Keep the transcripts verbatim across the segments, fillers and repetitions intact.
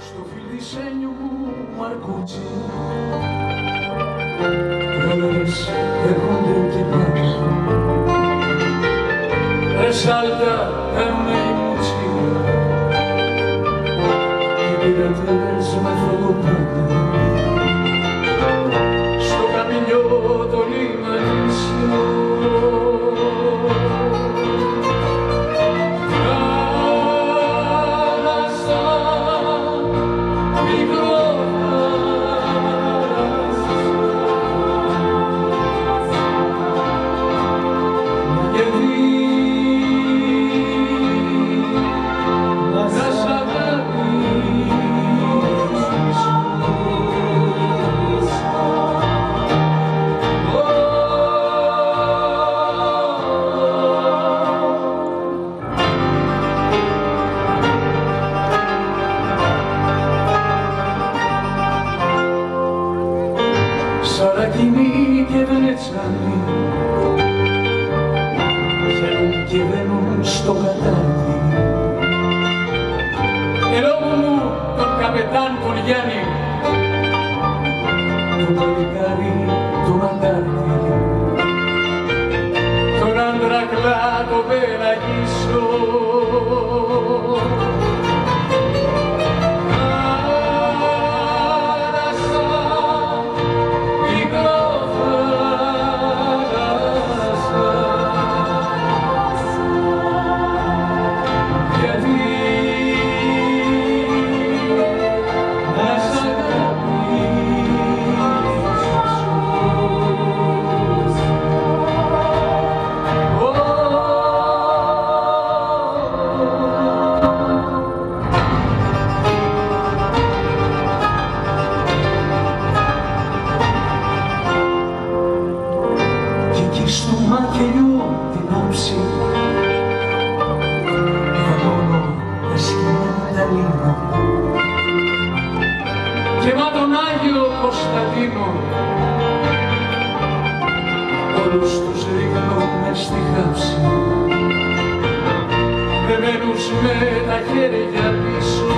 στο φιλδισένιο μου μαρκούτσι βρελές έρχονται και πάνε ρε σάλτα κάνουνε οι μουτσί και οι πειρατές με φροντοπάνε στο καμιλιό το λιματίσιο Σαρακινή και Βενετσάνη βγαίνουν και βαίνουν στο κατάρτι ελόγου μου τον καπετάν τον Γιάννη τον παλικάρι τον Αντάρτη τον Αντρακλά τον Πελαγίσο στο μακελιό την άψη βαλώνω τα σκηνιά λίμνα και μα τον Άγιο Κωνσταντίνο όλους τους ρίχνω μες στη χάψη δεμένους με τα χέρια πίσω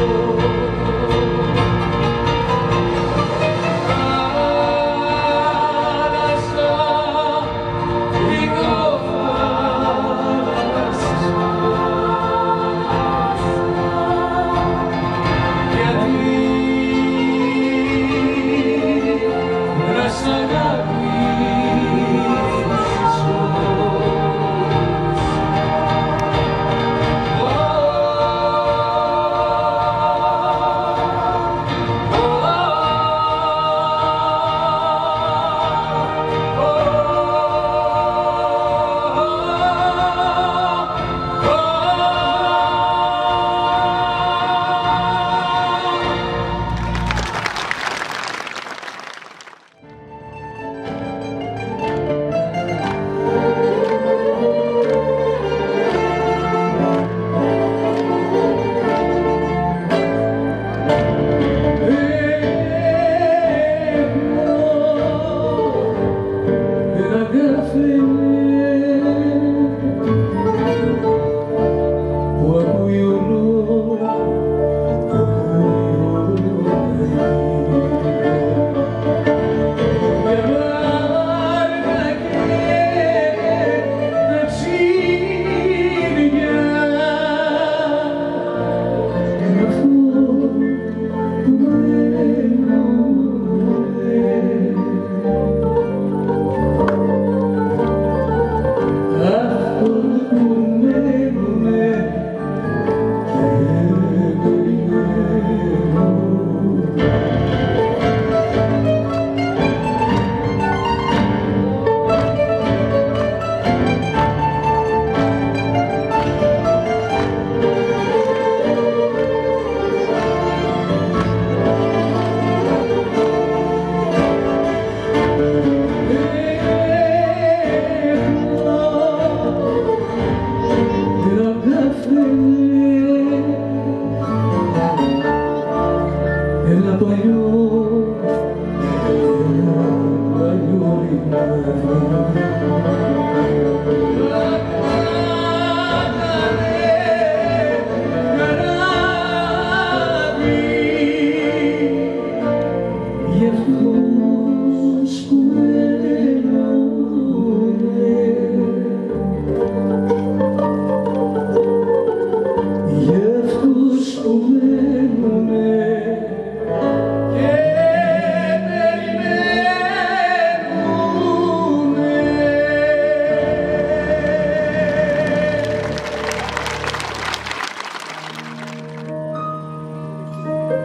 Καράβι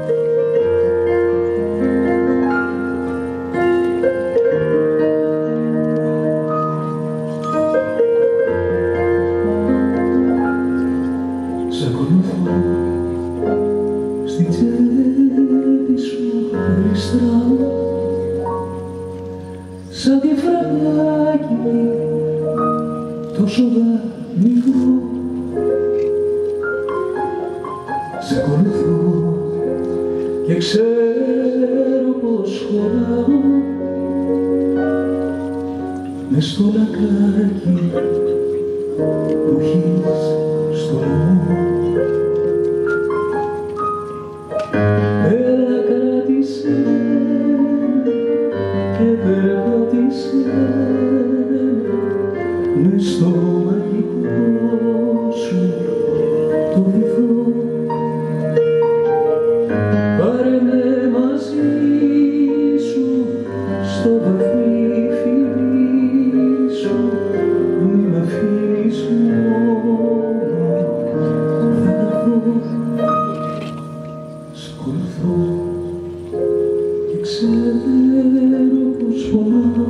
Σαν διεφραγάκι τόσο δανεικό σ' ακολουθώ και ξέρω πως χωράω μες στο λακκάκι που έχεις στο λαιμό. Έλα κράτησε και περπάτησε μες στο μαγικό σου το βυθό. Πάρε με μαζί σου στο βαθύ φιλί σου, μη μ' αφήνεις μόνο, θα έρθω, σ' ακολουθώ και ξέρω πως πονάω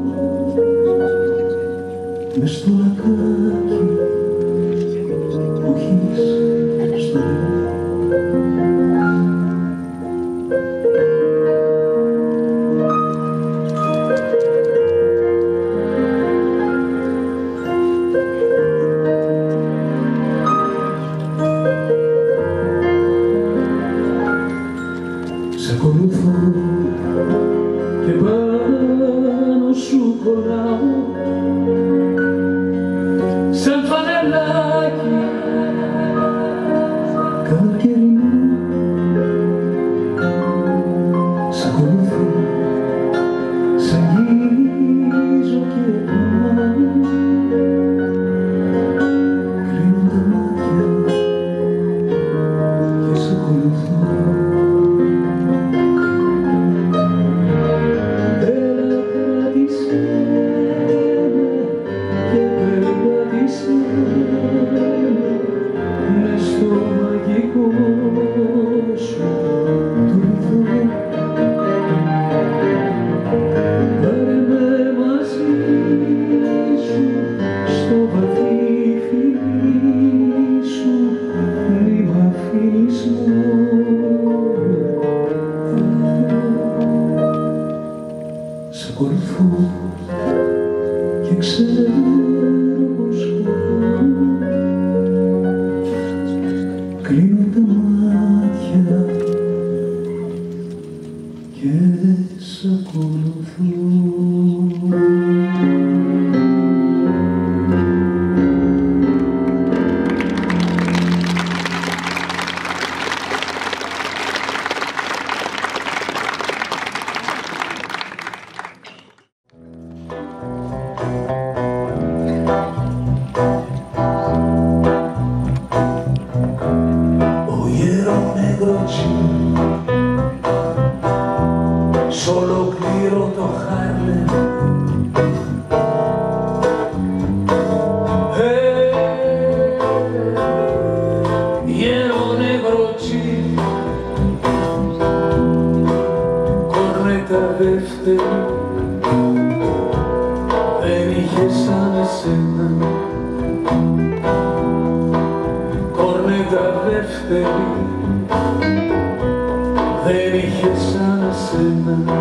μες στο λακκάκι που έχεις στο λαιμό. Σ' ακολουθώ και πάνω σου κολλάω σαν φανελάκι καλοκαιρινό. Σ' ακολουθώ, σ' αγγίζω και πονάω, κλείνω τα μάτια και σ' ακολουθώ. Μες στο μαγικό σου το βυθό. Πάρε με μαζί σου στο βαθύ φιλί σου, μη μ' αφήνεις μόνο, σ' ακολουθώ και ξέρω πως χωράω. Κλείνω τα μάτια και σ' ακολουθώ. Σ' ολοκλήρω το Χάρλεμ, γέρο νεγροτσί, κορνέτα δεύτερη, δεν είχε σαν εσένα, κορνέτα δεύτερη, δεν είχε σαν εσένα.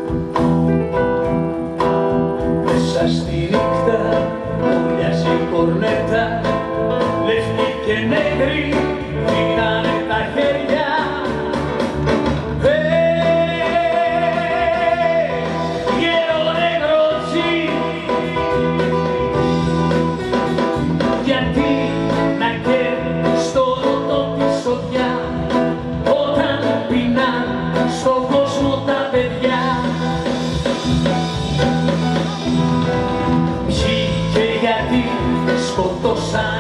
Μέσα στη νύχτα ούλιασε η κορνέτα, λευκή και νέγρη δίνανε τα χέρια. Γέρο νεγροτσί, γιατί να καίει στο ρωτό τη σοδιά όταν πεινά στον κόσμο τα παιδιά. Ποιοι και γιατί σκοτώσαν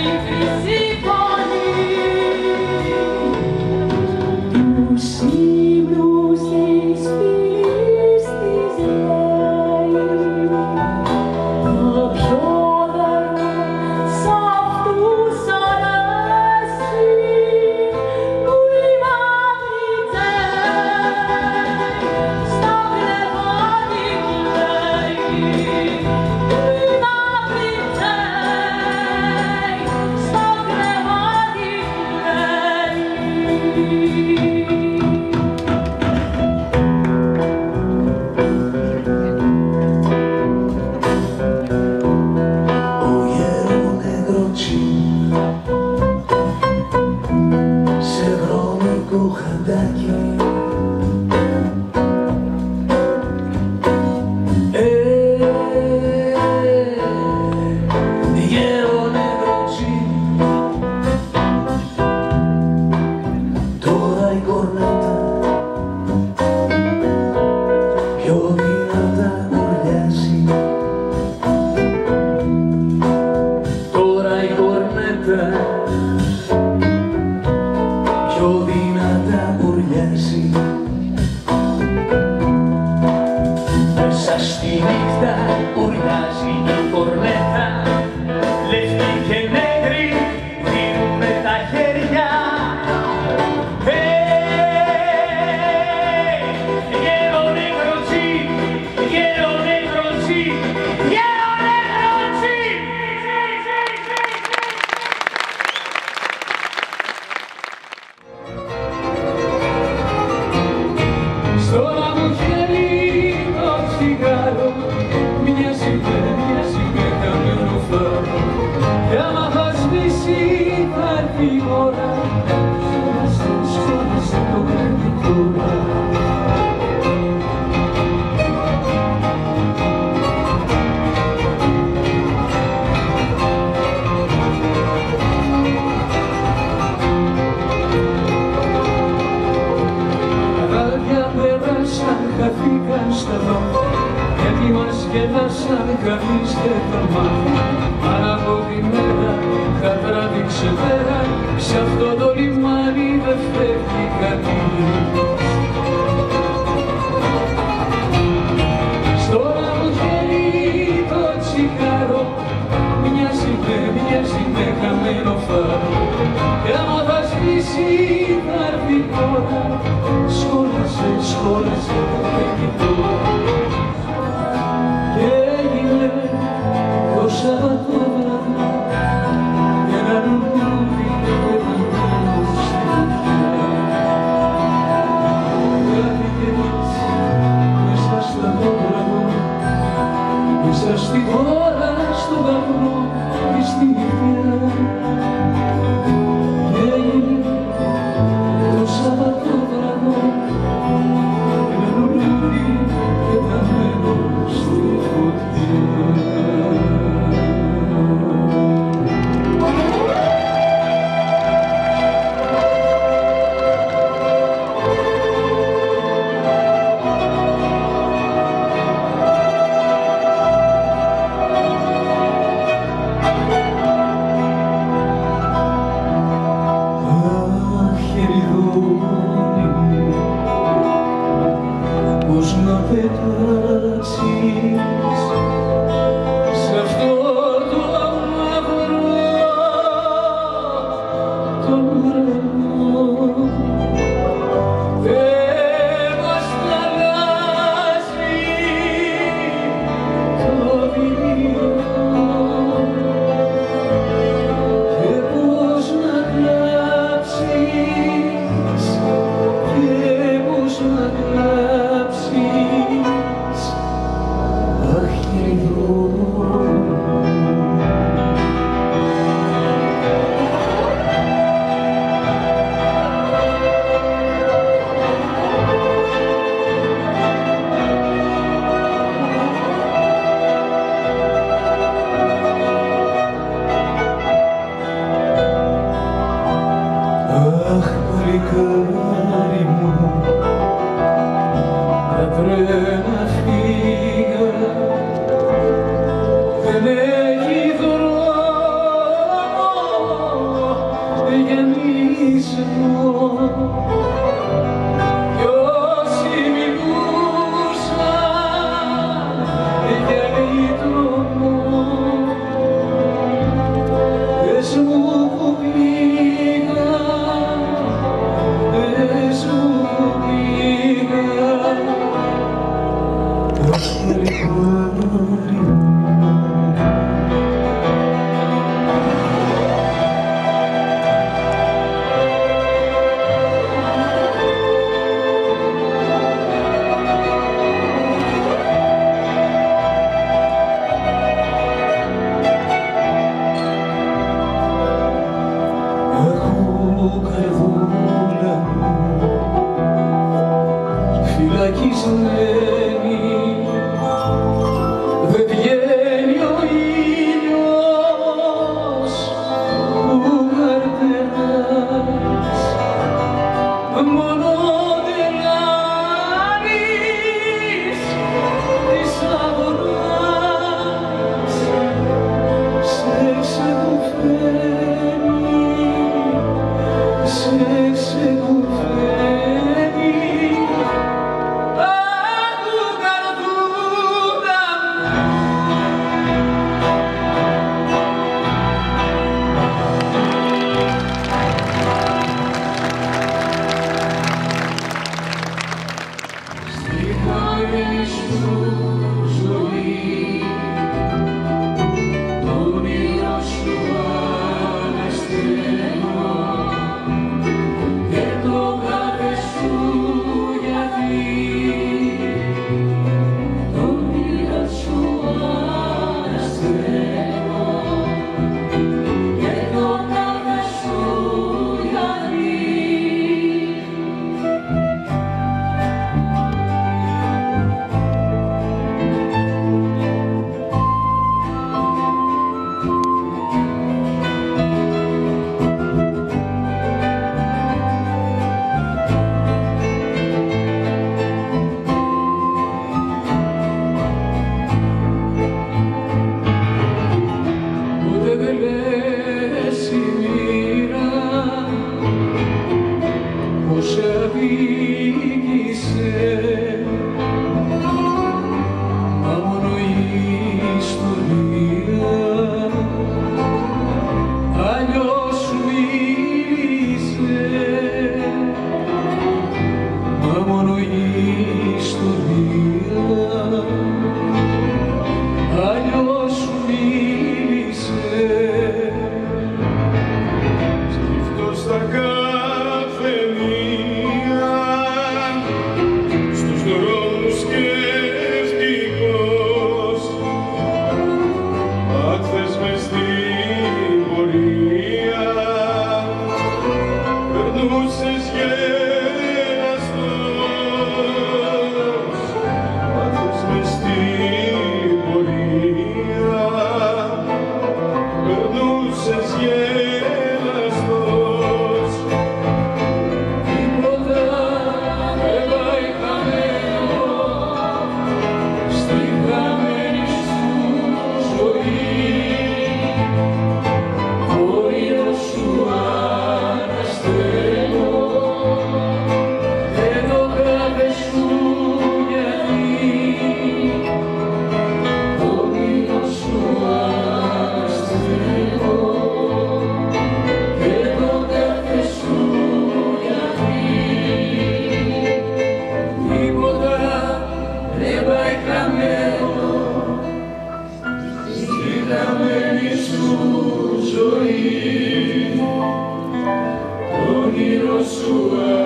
Δεν έχει δρόμο ουρανού φυλακισμένη δε βγαίνει ο ήλιος που καρτεράς μόνο τελάνεις της αγοράς σε ξεκουφαίνει, σε ξεκουφαίνει άκου καρδούλα στη χαμένη σου ζωή το όνειρο σου ανασταίνω και το κάθε σου γιατί το όνειρο σου ανασταίνω και το κάθε σου γιατί ούτε δεν λες η μοίρα πως σε αδίκησε μα μόνο η ιστορία αλλιώς σου μίλησε μα μόνο η ιστορία αλλιώς σου μίλησε Σκύφτος στα καφενεία στους δρόμους σκεφτικός άκθες μες στην πορεία περνούσες γελαστός άκθες μες στην πορεία περνούσες γελαστός τίποτα δεν πάει χαμένο στη χαμένη σου ζωή το όνειρο σου ανασταίνω και το κάθε σου γιατί το όνειρο σου ανασταίνω και το κάθε σου γιατί τίποτα δεν πάει χαμένο στη χαμένη σου ζωή το όνειρο σου